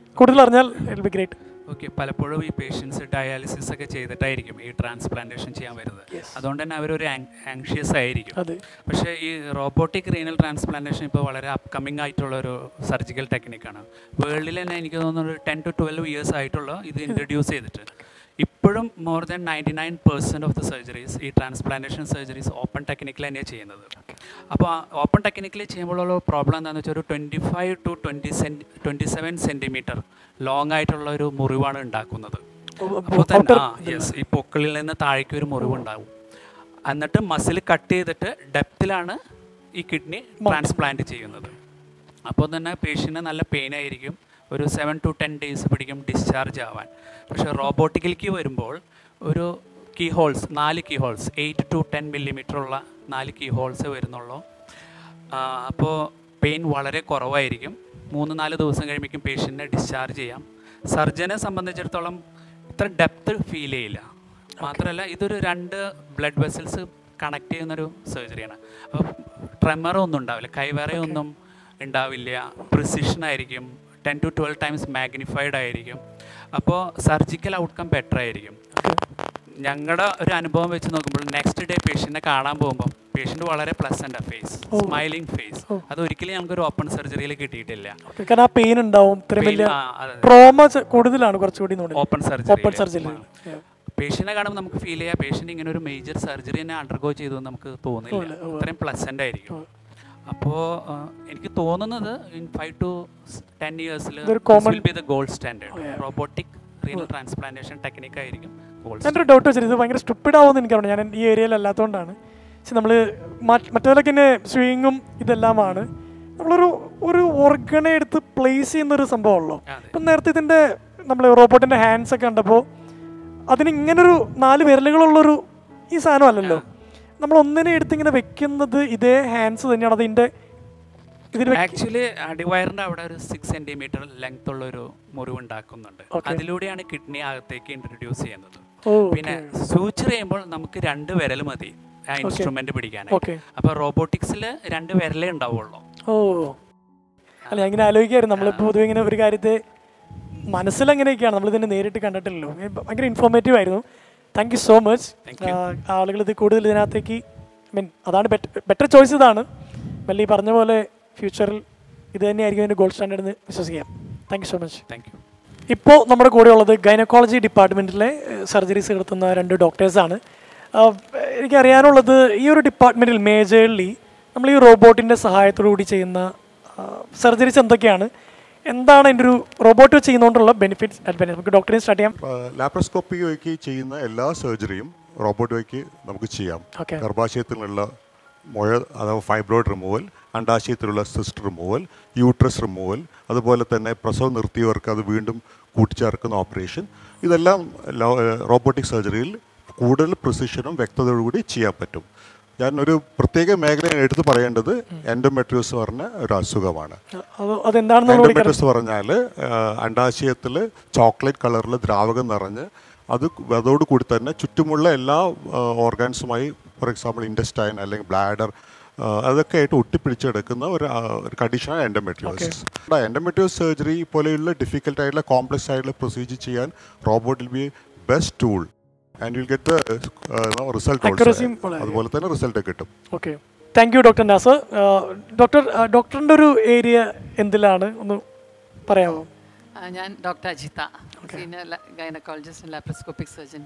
Speaker 1: കൂടുതൽ അറിഞ്ഞാൽ ഇറ്റ് ബി ഗ്രേറ്റ്.
Speaker 5: ഓക്കെ, പലപ്പോഴും ഈ പേഷ്യൻസ് ഡയാലിസിസ് ഒക്കെ ചെയ്തിട്ടായിരിക്കും ഈ ട്രാൻസ്പ്ലാന്റേഷൻ ചെയ്യാൻ വരുന്നത്. അതുകൊണ്ട് തന്നെ അവരൊരു ആങ്ഷ്യസ് ആയിരിക്കും. പക്ഷേ ഈ റോബോട്ടിക് റീനൽ ട്രാൻസ്പ്ലാന്റേഷൻ ഇപ്പോൾ വളരെ അപ്കമ്മിങ് ആയിട്ടുള്ള ഒരു സർജിക്കൽ ടെക്നിക്കാണ്. വേൾഡിൽ തന്നെ എനിക്ക് തോന്നുന്നു ഒരു ടെൻ ടു ട്വൽവ് ഇയേഴ്സ് ആയിട്ടുള്ള ഇത് ഇൻട്രൊഡ്യൂസ് ചെയ്തിട്ട് ഇപ്പോഴും more than ninety nine percent of the surgeries ഈ ട്രാൻസ്പ്ലാന്റേഷൻ സർജറീസ് ഓപ്പൺ ടെക്നിക്കിൽ തന്നെയാണ് ചെയ്യുന്നത്. അപ്പോൾ ഓപ്പൺ ടെക്നിക്കിൽ ചെയ്യുമ്പോഴുള്ള പ്രോബ്ലം എന്താണെന്ന് വെച്ചാൽ ഒരു twenty five to twenty centi twenty seven centimetre long ആയിട്ടുള്ള ഒരു മുറിവാണ് ഉണ്ടാക്കുന്നത്. അപ്പോൾ തന്നെ ആ യെസ്, ഈ പൊക്കിളിൽ നിന്ന് താഴേക്ക് ഒരു മുറിവുണ്ടാവും. എന്നിട്ട് മസിൽ കട്ട് ചെയ്തിട്ട് ഡെപ്തിലാണ് ഈ കിഡ്നി ട്രാൻസ്പ്ലാന്റ് ചെയ്യുന്നത്. അപ്പോൾ തന്നെ പേഷ്യൻറ്റിന് നല്ല പെയിൻ ആയിരിക്കും. ഒരു സെവൻ ടു ടെൻ ഡേയ്സ് പിടിക്കും ഡിസ്ചാർജ് ആവാൻ. പക്ഷേ റോബോട്ടിക്കിലേക്ക് വരുമ്പോൾ ഒരു കീ ഹോൾസ് നാല് key holes eight to ten millimetre ഉള്ള നാല് കീ ഹോൾസ് വരുന്നുള്ളൂ. അപ്പോൾ പെയിൻ വളരെ കുറവായിരിക്കും. മൂന്ന് നാല് ദിവസം കഴിയുമ്പോഴേക്കും പേഷ്യൻറ്റിനെ ഡിസ്ചാർജ് ചെയ്യാം. സർജനെ സംബന്ധിച്ചിടത്തോളം ഇത്ര ഡെപ്ത് ഫീൽ ചെയ്യില്ല. മാത്രമല്ല ഇതൊരു രണ്ട് ബ്ലഡ് വെസൽസ് കണക്ട് ചെയ്യുന്നൊരു സർജറിയാണ്. അപ്പോൾ ട്രെമറൊന്നും ഉണ്ടാവില്ല, കൈവറയൊന്നും ഉണ്ടാവില്ല, പ്രിസിഷൻ ആയിരിക്കും, ten to twelve times magnified ആയിരിക്കും. അപ്പോൾ സർജിക്കൽ ഔട്ട്കം ബെറ്റർ ആയിരിക്കും. ഞങ്ങളുടെ ഒരു അനുഭവം വെച്ച് നോക്കുമ്പോൾ നെക്സ്റ്റ് ഡേ പേഷ്യൻറ്റിനെ കാണാൻ പോകുമ്പോൾ പേഷ്യൻ്റ് വളരെ പ്ലസൻ്റ് ഫേസ്, സ്മൈലിംഗ് ഫേസ്. അത് ഒരിക്കലും ഞങ്ങൾക്കൊരു ഓപ്പൺ സർജറിയിൽ കിട്ടിയിട്ടില്ല. ഓപ്പൺ സർജറി പേഷ്യനെ കാണുമ്പോൾ നമുക്ക് ഫീൽ ചെയ്യാം പേഷ്യൻ്റ് ഇങ്ങനെ ഒരു മേജർ സർജറി തന്നെ അണ്ടർഗോ ചെയ്തു എന്ന് നമുക്ക് തോന്നില്ല. അത്രയും പ്ലസൻ്റ് ആയിരിക്കും. അപ്പോൾ എനിക്ക് തോന്നുന്നത് ഇൻ ഫൈവ് ടു ടെൻ ഇയേഴ്സിൽ will be the gold standard robotic renal transplantation technique ആയിരിക്കും.
Speaker 1: എൻ്റെ ഒരു ഡൗട്ട് വെച്ചാൽ ഇത് ഭയങ്കര സ്റ്റുപ്പിഡ് ആവുമെന്ന് എനിക്കറിയാം. ഞാൻ ഈ ഏരിയയിൽ അല്ലാത്തതുകൊണ്ടാണ്. പക്ഷെ നമ്മൾ മറ്റേതൊക്കെ തന്നെ സ്വിങ്ങും ഇതെല്ലാമാണ്. നമ്മളൊരു ഒരു ഓർഗനെ എടുത്ത് പ്ലേസ് ചെയ്യുന്നൊരു സംഭവമുള്ളൂ. ഇപ്പം നേരത്തെ ഇതിൻ്റെ നമ്മൾ റോബോട്ടിൻ്റെ ഹാൻഡ്സ് ഒക്കെ കണ്ടപ്പോൾ അതിന് ഇങ്ങനൊരു നാല് വിരലുകളുള്ളൊരു ഈ സാധനം അല്ലല്ലോ. നമ്മൾ ഒന്നിനെ എടുത്തിങ്ങനെ വെക്കുന്നത് ഇതേ ഹാൻഡ്സ് തന്നെയാണ്. അതിൻ്റെ
Speaker 5: ആക്ച്വലി അടിവയറിന്റെ അവിടെ ഒരു സിക്സ് സെന്റിമീറ്റർ ലെങ്ത് ഉള്ള ഒരു മുറിവ് ഉണ്ടാക്കുന്നുണ്ട്. അതിലൂടെയാണ് കിഡ്നി അകത്തേക്ക് ഇൻട്രൊഡ്യൂസ് ചെയ്യുന്നത്. പിന്നെ സൂച്ചർ ചെയ്യുമ്പോൾ നമുക്ക് രണ്ട് വിരൽ മതി ആ ഇൻസ്ട്രുമെന്റ് പിടിക്കാനായിട്ട്. അപ്പൊ റോബോട്ടിക്സിൽ രണ്ട് വിരലേ ഉണ്ടാവുള്ളൂ.
Speaker 1: ഓ അല്ല, ഞാൻ ഇങ്ങനെ ആലോചിക്കായിരുന്നു. നമ്മളിപ്പോൾ പൊതുവെ ഇങ്ങനെ ഒരു കാര്യത്തെ മനസ്സിലെങ്ങനെയൊക്കെയാണ് നമ്മളിതിനെ നേരിട്ട് കണ്ടിട്ടില്ലല്ലോ. ഭയങ്കര ഇൻഫോർമേറ്റീവ് ആയിരുന്നു. Thank you so much. ആളുകൾ ഇത് കൂടുതൽ ഇതിനകത്തേക്ക് മീൻ അതാണ് ബെറ്റർ ബെറ്റർ ചോയ്സ് ഇതാണ്. വല്ല ഈ പറഞ്ഞ പോലെ ഫ്യൂച്ചറിൽ ഇത് തന്നെയായിരിക്കും അതിൻ്റെ ഗോൾഡ് സ്റ്റാൻഡേർഡ് എന്ന് വിശ്വസിക്കാം. Thank you so much.
Speaker 5: Thank you.
Speaker 1: ഇപ്പോൾ നമ്മുടെ കൂടെ ഉള്ളത് ഗൈനക്കോളജി ഡിപ്പാർട്ട്മെൻറ്റിലെ സർജറീസ് നടത്തുന്ന രണ്ട് ഡോക്ടേഴ്സാണ്. എനിക്കറിയാനുള്ളത് ഈ ഒരു ഡിപ്പാർട്ട്മെൻറ്റിൽ മേജർലി നമ്മൾ ഈ റോബോട്ടിൻ്റെ സഹായത്തോടു കൂടി ചെയ്യുന്ന സർജറീസ് എന്തൊക്കെയാണ്, എന്താണ് അതിൻ്റെ ഒരു റോബോട്ട് ചെയ്യുന്നതുകൊണ്ടുള്ള ബെനിഫിറ്റ്സ് അഡ്വാൻറ്റേജ്? നമുക്ക് ഡോക്ടറെ സ്റ്റാർട്ട് ചെയ്യാം.
Speaker 6: ലാപ്രോസ്കോപ്പി വഴിക്ക് ചെയ്യുന്ന എല്ലാ സർജറിയും റോബോട്ട് വഴിക്ക് നമുക്ക് ചെയ്യാം. ഗർഭാശയത്തിലുള്ള മുഴ അഥവാ ഫൈബ്രോയിഡ് റിമൂവൽ, അണ്ടാശയത്തിലുള്ള സിസ്റ്റ് റിമൂവൽ, യൂട്രസ് റിമൂവൽ, അതുപോലെ തന്നെ പ്രസവം നിർത്തിയവർക്ക് അത് വീണ്ടും കൂട്ടിച്ചേർക്കുന്ന ഓപ്പറേഷൻ, ഇതെല്ലാം റോബോട്ടിക് സർജറിയിൽ കൂടുതൽ പ്രിസിഷനും വ്യക്തതയോടുകൂടി ചെയ്യാൻ പറ്റും. ഞാൻ ഒരു പ്രത്യേക മേഖല എടുത്തു പറയേണ്ടത് എൻഡോമെട്രിയോസ് പറഞ്ഞ ഒരു അസുഖമാണ്. എൻഡോമെട്രിയോസ് പറഞ്ഞാൽ അണ്ടാശയത്തിൽ ചോക്ലേറ്റ് കളറിൽ ദ്രാവകം നിറഞ്ഞ് അത് അതോടുകൂടി തന്നെ ചുറ്റുമുള്ള എല്ലാ ഓർഗാൻസുമായി, ഫോർ എക്സാമ്പിൾ ഇൻറ്റസ്റ്റൈൻ അല്ലെങ്കിൽ ബ്ലാഡർ, അതൊക്കെ ആയിട്ട് ഒട്ടിപ്പിടിച്ചെടുക്കുന്ന ഒരു ഒരു കണ്ടീഷനാണ് എൻഡോമെട്രിയോസിസ്. എൻഡോമെട്രിയോസ് സർജറി പോലെയുള്ള ഡിഫിക്കൽട്ട് ആയിട്ടുള്ള കോംപ്ലക്സ് ആയിട്ടുള്ള പ്രൊസീജിയർ ചെയ്യാൻ robot will be best tool and you get the result also. അതുപോലെ തന്നെ റിസൾട്ട് കിട്ടും.
Speaker 1: Okay, thank you doctor Nasar. Doctor ഡോക്ടറിൻ്റെ ഒരു ഏരിയ എന്തിലാണ് ഒന്ന് പറയാമോ?
Speaker 7: ഞാൻ doctor Ajitha, senior gynaecologist and laparoscopic surgeon.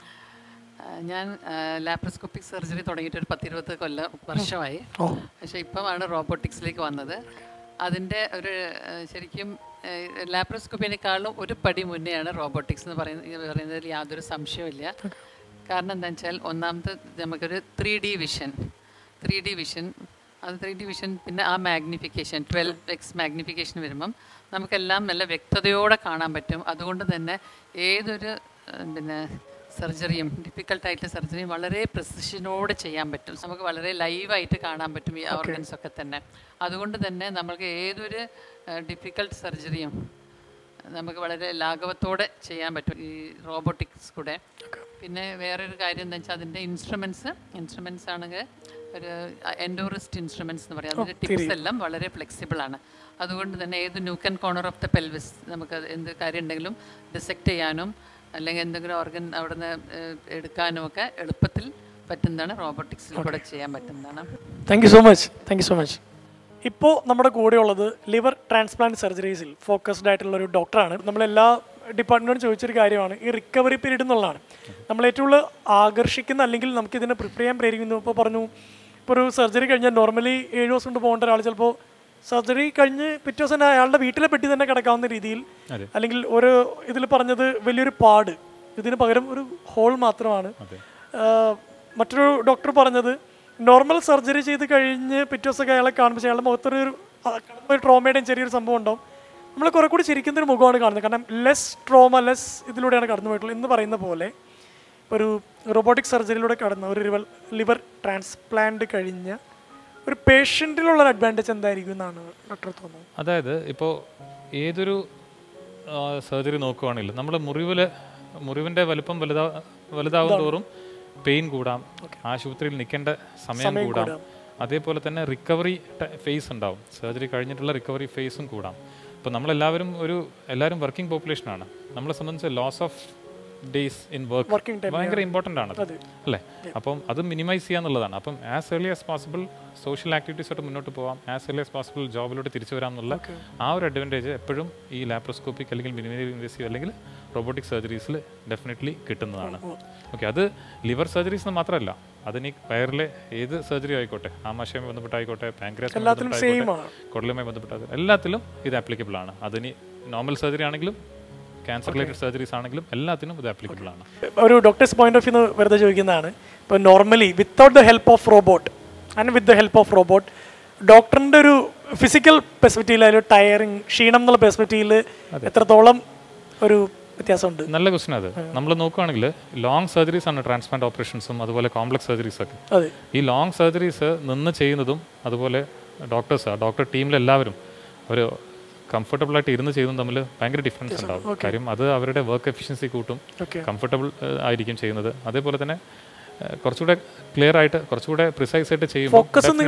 Speaker 7: ഞാൻ ലാപ്രോസ്കോപ്പിക് സർജറി തുടങ്ങിയിട്ട് ഒരു പത്തിരുപത് കൊല്ലം വർഷമായി. പക്ഷേ ഇപ്പമാണ് റോബോട്ടിക്സിലേക്ക് വന്നത്. അതിൻ്റെ ഒരു ശരിക്കും ലാപ്രോസ്കോപ്പിനേക്കാളും ഒരു പടി മുന്നെയാണ് റോബോട്ടിക്സ് എന്ന് പറയുന്നത് പറയുന്നതിൽ യാതൊരു സംശയമില്ല. കാരണം എന്താണെന്ന് വെച്ചാൽ ഒന്നാമത്തെ നമുക്കൊരു three D vision three D vision അത് ത്രീ ഡി വിഷൻ പിന്നെ ആ മാഗ്നിഫിക്കേഷൻ ട്വൽവ് എക്സ് മാഗ്നിഫിക്കേഷൻ വരുമ്പം നമുക്കെല്ലാം നല്ല വ്യക്തതയോടെ കാണാൻ പറ്റും. അതുകൊണ്ട് തന്നെ ഏതൊരു പിന്നെ സർജറിയും ഡിഫിക്കൽട്ടായിട്ടുള്ള സർജറിയും വളരെ പ്രിസിഷനോടെ ചെയ്യാൻ പറ്റും. നമുക്ക് വളരെ ലൈവായിട്ട് കാണാൻ പറ്റും ഈ ഓർഗൻസ് ഒക്കെ തന്നെ. അതുകൊണ്ട് തന്നെ നമുക്ക് ഏതൊരു ഡിഫിക്കൽട്ട് സർജറിയും നമുക്ക് വളരെ ലാഘവത്തോടെ ചെയ്യാൻ പറ്റും ഈ റോബോട്ടിക്സ് കൂടെ. പിന്നെ വേറൊരു കാര്യം എന്താ വെച്ചാൽ അതിൻ്റെ ഇൻസ്ട്രുമെൻറ്റ്സ് ഇൻസ്ട്രുമെൻറ്റ്സ് ആണെങ്കിൽ ഒരു എൻഡോറിസ്റ്റ് ഇൻസ്ട്രുമെൻറ്റ്സ് എന്ന് പറയും. അതിൻ്റെ ടിപ്സ് എല്ലാം വളരെ ഫ്ലെക്സിബിൾ ആണ്. അതുകൊണ്ട് തന്നെ ഏത് nook and corner of the pelvis നമുക്ക് എന്ത് കാര്യം ഉണ്ടെങ്കിലും ഡിസെക്റ്റ് ചെയ്യാനും അല്ലെങ്കിൽ എന്തെങ്കിലും ഓർഗൻ അവിടെ നിന്ന് എടുക്കാനും ഒക്കെ എളുപ്പത്തിൽ പറ്റുന്നതാണ്, റോബോട്ടിക്സിൽ കൂടെ ചെയ്യാൻ പറ്റുന്നതാണ്.
Speaker 1: Thank you so much thank you so much ഇപ്പോൾ നമ്മുടെ കൂടെയുള്ളത് ലിവർ ട്രാൻസ്പ്ലാന്റ് സർജറീസിൽ ഫോക്കസ്ഡ് ആയിട്ടുള്ള ഒരു ഡോക്ടറാണ്. നമ്മളെല്ലാ ഡിപ്പാർട്ട്മെൻറ്റും ചോദിച്ചൊരു കാര്യമാണ് ഈ റിക്കവറി പീരീഡ് എന്നുള്ളതാണ്. നമ്മൾ ഏറ്റവും കൂടുതൽ ആകർഷിക്കുന്ന അല്ലെങ്കിൽ നമുക്കിതിനെ പ്രിപ്പയർ ചെയ്യാൻ പ്രേരിക്കുന്നു. ഇപ്പോൾ പറഞ്ഞു ഇപ്പോൾ ഒരു സർജറി കഴിഞ്ഞാൽ നോർമലി ഏഴ് ദിവസം കൊണ്ട് പോകേണ്ട ഒരാൾ ചിലപ്പോൾ സർജറി കഴിഞ്ഞ് പിറ്റേ ദിവസം അയാളുടെ വീട്ടിലെ പെട്ടി തന്നെ കിടക്കാവുന്ന രീതിയിൽ, അല്ലെങ്കിൽ ഒരു ഇതിൽ പറഞ്ഞത് വലിയൊരു പാട്, ഇതിന് പകരം ഒരു ഹോൾ മാത്രമാണ്. മറ്റൊരു ഡോക്ടർ പറഞ്ഞത് നോർമൽ സർജറി ചെയ്ത് കഴിഞ്ഞ് പിറ്റേ ദിവസമൊക്കെ അയാളെ കാണുമ്പോൾ അയാളുടെ മുഖത്തൊരു ഒരു ട്രോമയുടെയും ചെറിയൊരു സംഭവം ഉണ്ടാവും. നമ്മൾ കുറെ കൂടി ചിരിക്കുന്ന ഒരു മുഖമാണ് കാണുന്നത്. കാരണം ലെസ് ട്രോമ ലെസ് ഇതിലൂടെയാണ് കടന്നു പോയിട്ടുള്ളത് എന്ന് പറയുന്ന പോലെ ഒരു റോബോട്ടിക് സർജറിയിലൂടെ കടന്ന ഒരു ലിവർ ലിവർ ട്രാൻസ്പ്ലാന്റ് കഴിഞ്ഞ ഒരു പേഷ്യൻറ്റിലുള്ള അഡ്വാൻറ്റേജ് എന്തായിരിക്കും എന്നാണ് ഡോക്ടർ തോന്നുന്നത്?
Speaker 8: അതായത് ഇപ്പോൾ ഏതൊരു സർജറി നോക്കുകയാണെങ്കിൽ നമ്മൾ മുറിവിൽ മുറിവിൻ്റെ വലുപ്പം വലുതാ വലുതാവും തോറും പെയിൻ കൂടാം, ആശുപത്രിയിൽ നിൽക്കേണ്ട സമയം കൂടാം, അതേപോലെ തന്നെ റിക്കവറി ഫേസ് ഉണ്ടാവും, സർജറി കഴിഞ്ഞിട്ടുള്ള റിക്കവറി ഫേസും കൂടാം. അപ്പോൾ നമ്മളെല്ലാവരും ഒരു എല്ലാവരും വർക്കിംഗ് പോപ്പുലേഷനാണ്. നമ്മളെ സംബന്ധിച്ച് loss of days in work ഭയങ്കര ഇമ്പോർട്ടൻ്റ് ആണ് അല്ലേ? അപ്പം അത് മിനിമൈസ് ചെയ്യാന്നുള്ളതാണ്. അപ്പം as early as possible social ആക്ടിവിറ്റീസോട്ട് മുന്നോട്ട് പോകാം, ആസ് ഏർലി ആസ് പോസിബിൾ ജോബിലോട്ട് തിരിച്ചു വരാം എന്നുള്ള ആ ഒരു അഡ്വാൻറ്റേജ് എപ്പോഴും ഈ ലാപ്രോസ്കോപ്പിക് അല്ലെങ്കിൽ മിനിമൽ ഇൻവേസീവ് അല്ലെങ്കിൽ റോബോട്ടിക് സർജറീസിൽ ഡെഫിനറ്റ്ലി കിട്ടുന്നതാണ്. ഓക്കെ, അത് ലിവർ സർജറീസ് മാത്രമല്ല, അതിന് വയറിലെ ഏത് സർജറി ആയിക്കോട്ടെ, ആമാശയവുമായി ബന്ധപ്പെട്ടായിക്കോട്ടെ, പാൻക്രിയാസുമായി ബന്ധപ്പെട്ടായിക്കോട്ടെ, കുടലുമായി ബന്ധപ്പെട്ടാൽ എല്ലാത്തിലും ഇത് ആപ്ലിക്കബിൾ ആണ്. അതിന് നോർമൽ സർജറി ആണെങ്കിലും ക്യാൻസർ റിലേറ്റഡ് സർജറീസ് ആണെങ്കിലും എല്ലാത്തിനും ഇത് ആപ്ലിക്കബിൾ ആണ്.
Speaker 1: ഒരു ഡോക്ടേഴ്സ് പോയിന്റ് ഓഫ് വ്യൂ വെറുതെ ചോദിക്കുന്നതാണ്. ഇപ്പോൾ normally without the help of robot and with the help of robot ഡോക്ടറിൻ്റെ ഒരു ഫിസിക്കൽ പെർസ്പെക്റ്റീവിൽ ഒരു ടയറിങ് ക്ഷീണം എന്നുള്ള പെർസ്പെക്റ്റീവിൽ എത്രത്തോളം ഒരു വ്യത്യാസമുണ്ട്?
Speaker 8: നല്ല ക്വസ്റ്റൻ അത്. നമ്മൾ നോക്കുകയാണെങ്കിൽ ലോങ് സർജറീസ് ആണ് ട്രാൻസ്പ്ലാന്റ് ഓപ്പറേഷൻസും അതുപോലെ കോംപ്ലക്സ് സർജറീസ് ഒക്കെ. ഈ ലോങ് സർജറീസ് നിന്ന് ചെയ്യുന്നതും അതുപോലെ ഡോക്ടേഴ്സ് ഡോക്ടർ ടീമിലെല്ലാവരും ഒരു കംഫർട്ടബിൾ ആയിട്ട് ഇരുന്ന് ചെയ്യുന്നതും തമ്മിൽ ഭയങ്കര ഡിഫറൻസ് ഉണ്ടാവും. കാര്യം അത് അവരുടെ വർക്ക് എഫിഷ്യൻസി കൂട്ടും, കംഫർട്ടബിൾ ആയിരിക്കും ചെയ്യുന്നത്. അതേപോലെ തന്നെ കുറച്ചുകൂടെ ക്ലിയർ ആയിട്ട് കുറച്ചുകൂടെ പ്രിസൈസ് ആയിട്ട് ചെയ്യുമ്പോൾ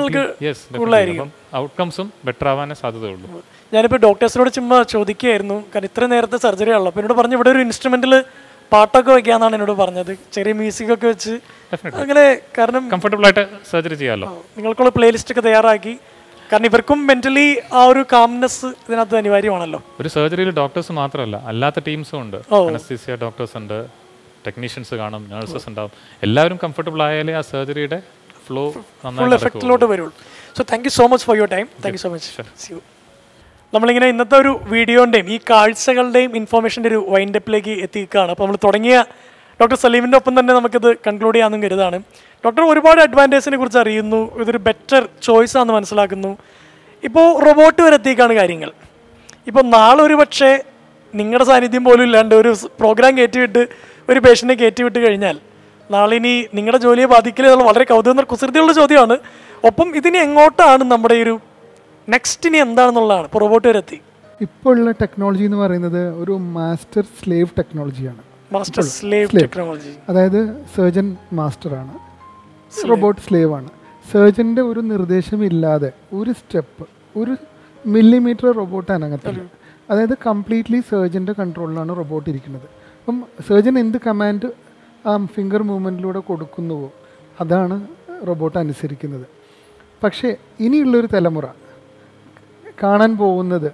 Speaker 8: ഔട്ട്കംസും ബെറ്റർ ആവാനേ സാധ്യതയുള്ളൂ.
Speaker 1: ഞാനിപ്പോൾ ഡോക്ടേഴ്സിനോട് ചുമ്മാ ചോദിക്കുകയായിരുന്നു, കാരണം ഇത്ര നേരത്തെ സർജറി ആണല്ലോ. അപ്പോൾ എന്നോട് പറഞ്ഞു ഇവിടെ ഒരു ഇൻസ്ട്രുമെന്റിൽ പാട്ടൊക്കെ വെക്കാന്നാണ് എന്നോട് പറഞ്ഞത്, ചെറിയ മ്യൂസിക് ഒക്കെ വെച്ച് അങ്ങനെ. കാരണം
Speaker 8: കംഫർട്ടബിൾ ആയിട്ട് സർജറി ചെയ്യാമല്ലോ.
Speaker 1: നിങ്ങൾക്കുള്ള പ്ലേലിസ്റ്റ് ഒക്കെ തയ്യാറാക്കി, കാരണം ഇവർക്കും മെന്റലി ആ ഒരു കാംനെസ് ഇതിനകത്ത് അനിവാര്യമാണല്ലോ.
Speaker 8: ഒരു സർജറിയിൽ ഡോക്ടേഴ്സ് മാത്രമല്ല അല്ലാത്ത ടീംസും ഉണ്ട്. അനസ്തീസിയ ഡോക്ടേഴ്സ് ഉണ്ട്, ടെക്നീഷ്യൻസ് കാണും, നഴ്സസ് ഉണ്ടാവും. എല്ലാവരും കംഫർട്ടബിൾ ആയാലേ ആ സർജറിയുടെ ഫ്ലോ
Speaker 1: ഫുൾ എഫക്റ്റിലോട്ട് വരുള്ളൂ. So thank you so much for your time. Thank you so much. നമ്മളിങ്ങനെ ഇന്നത്തെ ഒരു വീഡിയോൻ്റെയും ഈ കാഴ്ചകളുടെയും ഇൻഫോർമേഷൻ്റെ ഒരു വൈൻഡപ്പിലേക്ക് എത്തിക്കുകയാണ്. അപ്പോൾ നമ്മൾ തുടങ്ങിയ ഡോക്ടർ സലീമിൻ്റെ ഒപ്പം തന്നെ നമുക്കിത് കൺക്ലൂഡ് ചെയ്യാമെന്നും കരുതാണ്. ഡോക്ടർ ഒരുപാട് അഡ്വാൻറ്റേജിനെ കുറിച്ച് അറിയുന്നു, ഇതൊരു ബെറ്റർ ചോയ്സ് ആണെന്ന് മനസ്സിലാക്കുന്നു. ഇപ്പോൾ റോബോട്ട് വരെ എത്തിക്കാണ് കാര്യങ്ങൾ. ഇപ്പോൾ നാളെ ഒരു പക്ഷേ നിങ്ങളുടെ സാന്നിധ്യം പോലും ഇല്ലാണ്ട് ഒരു പ്രോഗ്രാം കയറ്റിവിട്ട് ഒരു പേഷ്യൻറ്റിനെ കയറ്റിവിട്ട് കഴിഞ്ഞാൽ നാളെ ഇനി നിങ്ങളുടെ ജോലിയെ ബാധിക്കില്ല എന്നുള്ള വളരെ കൗതുക കുസൃതിയുള്ള ചോദ്യമാണ്. ഒപ്പം ഇതിന് എങ്ങോട്ടാണ് നമ്മുടെ ഒരു നെക്സ്റ്റ് ഇനി എന്താണെന്നുള്ളതാണ്. ഇപ്പോൾ റോബോട്ട് വരെ എത്തി.
Speaker 2: ഇപ്പോൾ ഉള്ള ടെക്നോളജി എന്ന് പറയുന്നത് ഒരു മാസ്റ്റർ സ്ലേവ് ടെക്നോളജിയാണ്.
Speaker 1: മാസ്റ്റർ സ്ലേവ് ടെക്നോളജി,
Speaker 2: അതായത് സർജൻ മാസ്റ്ററാണ്, റോബോട്ട് സ്ലേവ് ആണ്. സർജൻ്റെ ഒരു നിർദ്ദേശമില്ലാതെ ഒരു സ്റ്റെപ്പ് ഒരു മില്ലിമീറ്റർ റോബോട്ട് അനങ്ങത്തില്ല. അതായത് കംപ്ലീറ്റ്ലി സർജൻ്റെ കൺട്രോളിലാണ് റോബോട്ട് ഇരിക്കുന്നത്. അപ്പം സർജൻ എന്ത് കമാൻഡ് ആ ഫിംഗർ മൂവ്മെൻറ്റിലൂടെ കൊടുക്കുന്നുവോ അതാണ് റോബോട്ട് അനുസരിക്കുന്നത്. പക്ഷേ ഇനിയുള്ളൊരു തലമുറ കാണാൻ പോകുന്നത്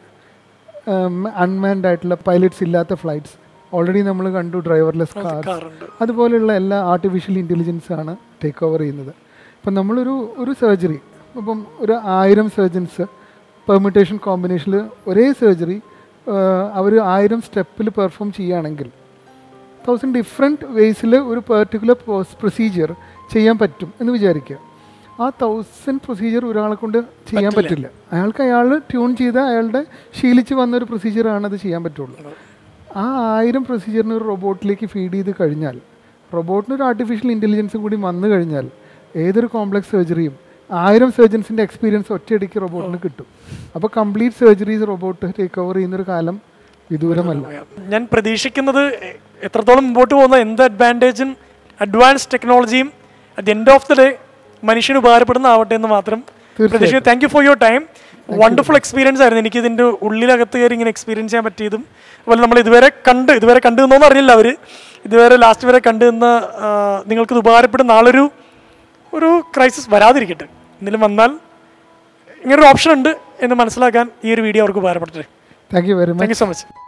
Speaker 2: അൺമാൻഡ് ആയിട്ടുള്ള പൈലറ്റ്സ് ഇല്ലാത്ത ഫ്ലൈറ്റ്സ്. ഓൾറെഡി നമ്മൾ കണ്ടു ഡ്രൈവർലെസ് കാർ, അതുപോലെയുള്ള എല്ലാ ആർട്ടിഫിഷ്യൽ ഇൻ്റലിജൻസ് ആണ് ടേക്ക് ഓവർ ചെയ്യുന്നത്. ഇപ്പം നമ്മളൊരു ഒരു സർജറി ഇപ്പം ഒരു ആയിരം സർജൻസ് പെർമിറ്റേഷൻ കോമ്പിനേഷനിൽ ഒരേ സർജറി അവർ ആയിരം സ്റ്റെപ്പിൽ പെർഫോം ചെയ്യുകയാണെങ്കിൽ തൗസൻഡ് ഡിഫറെൻറ്റ് വേസിൽ ഒരു പെർട്ടിക്കുലർ പ്രൊസീജിയർ ചെയ്യാൻ പറ്റും എന്ന് വിചാരിക്കുക. ആ തൗസൻഡ് പ്രൊസീജിയർ ഒരാളെ കൊണ്ട് ചെയ്യാൻ പറ്റില്ല. അയാൾക്ക് അയാൾ ട്യൂൺ ചെയ്ത അയാളുടെ ശീലിച്ച് വന്നൊരു പ്രൊസീജിയറാണ് അത് ചെയ്യാൻ പറ്റുള്ളൂ. ആ ആയിരം പ്രൊസീജിയറിന് ഒരു റോബോട്ടിലേക്ക് ഫീഡ് ചെയ്ത് കഴിഞ്ഞാൽ, റോബോട്ടിനൊരു ആർട്ടിഫിഷ്യൽ ഇൻ്റലിജൻസും കൂടി വന്നു കഴിഞ്ഞാൽ ഏതൊരു കോംപ്ലക്സ് സർജറിയും ആയിരം സർജൻസിൻ്റെ എക്സ്പീരിയൻസ് ഒറ്റയടിക്ക് റോബോട്ടിന് കിട്ടും. അപ്പോൾ complete surgeries robot take over ചെയ്യുന്നൊരു കാലം വിദൂരമല്ല.
Speaker 1: ഞാൻ പ്രതീക്ഷിക്കുന്നത് എത്രത്തോളം മുമ്പോട്ട് പോകുന്ന എന്ത് അഡ്വാൻറ്റേജും അഡ്വാൻസ് ടെക്നോളജിയും at the end of the day മനുഷ്യന് ഉപകാരപ്പെടുന്ന ആവട്ടെ എന്ന് മാത്രം പ്രതീക്ഷിക്കുന്നു. Thank you for your time. Wonderful experience ആയിരുന്നു. എനിക്ക് ഇതിൻ്റെ ഉള്ളിലകത്ത് കയറി ഇങ്ങനെ എക്സ്പീരിയൻസ് ചെയ്യാൻ പറ്റിയതും അതുപോലെ നമ്മൾ ഇതുവരെ കണ്ട് ഇതുവരെ കണ്ടു നിന്നോന്ന് അറിയില്ല അവർ ഇതുവരെ ലാസ്റ്റ് വരെ കണ്ടു നിന്ന നിങ്ങൾക്കിത് ഉപകാരപ്പെടുന്ന നാളൊരു ഒരു ക്രൈസിസ് വരാതിരിക്കട്ടെ. എന്തെങ്കിലും വന്നാൽ ഇങ്ങനൊരു ഓപ്ഷൻ ഉണ്ട് എന്ന് മനസ്സിലാക്കാൻ ഈ ഒരു വീഡിയോ അവർക്ക് ഉപകാരപ്പെടട്ടെ.
Speaker 2: Thank you very much.
Speaker 1: Thank you so much.